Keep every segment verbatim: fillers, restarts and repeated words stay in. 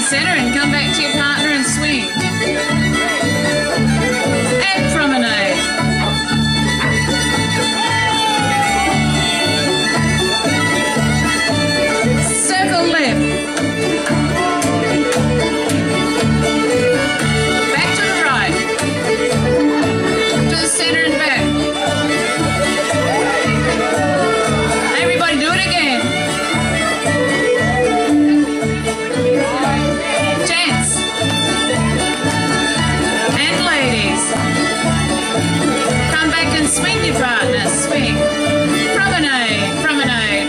center and come back to your partner and swing. And promenade. Circle left. Back to the right. To the center and back. Everybody do it again. Gents and ladies, come back and swing your partner. Swing. Promenade, promenade.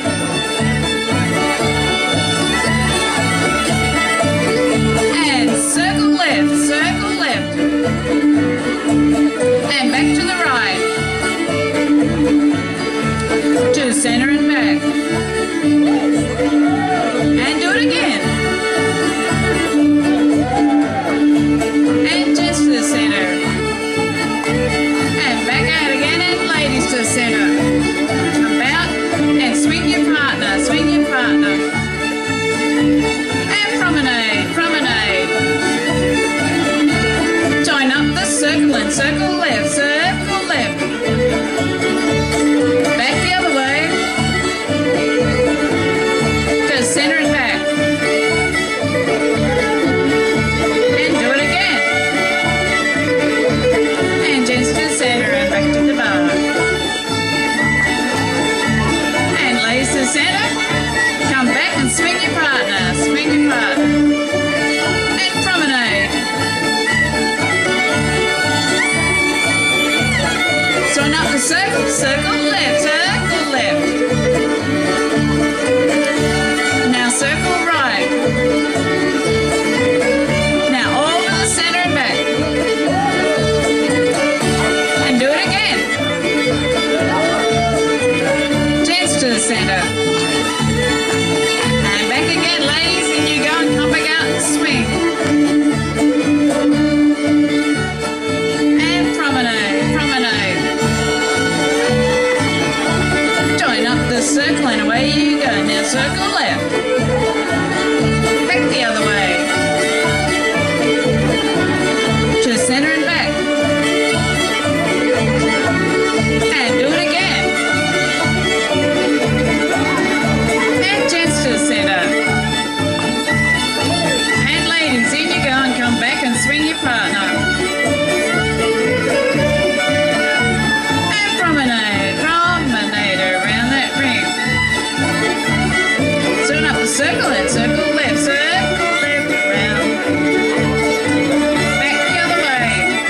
And circle left, circle left. And back to the right. To center and back. And do it again. And just to the center. And back out again, and ladies to the center. About and swing your partner, swing your partner. And promenade, promenade. Join up the circle and circle left, circle left. Back the other way. To the center and back. And do it again. And gents to the center and back to the bar. And ladies to the center. Come back and swing your partner, swing your partner. And promenade. Join up the circle, circle left, circle left. Now circle right. Now over the center and back. And do it again. Gents to the center. And back again, ladies, and you go and come back out and swing. And promenade, promenade. Join up the circle and away you go. Now circle left. Back the other way. To the center and back. And do it again. And gents to the center. And ladies, in you go and come back and swing your partner. And promenade, promenade around that ring. Turn up the circle and circle left, circle left around. Back the other way.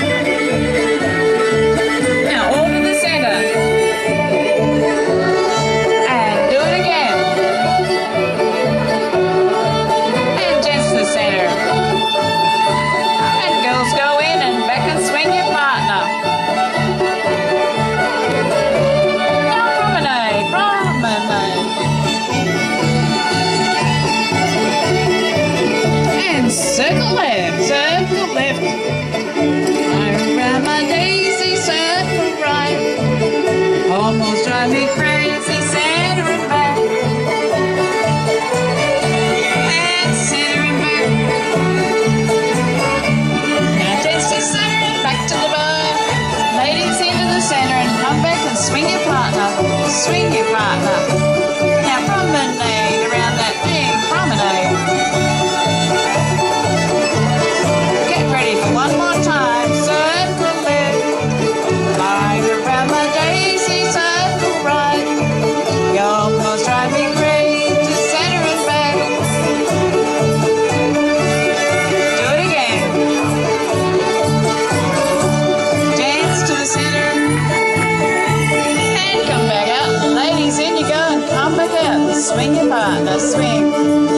Now over the center. And do it again. And gents to the center. And girls go in and back and swing your partner. Now promenade, promenade. And circle left, circle left. Around my daisy, circle right. Almost drive me crazy, center and back. And center and back. Now just to center and back to the bar. Ladies into the center and come back and swing your partner. Swing your partner. Now promenade around that thing, promenade. Get ready for one more time. Circle left. Flying around my daisy, circle right. You almost drive me crazy, center and back. Do it again. Dance to the center. And come back out. Ladies, in you go and come back out. Swing your partner, swing.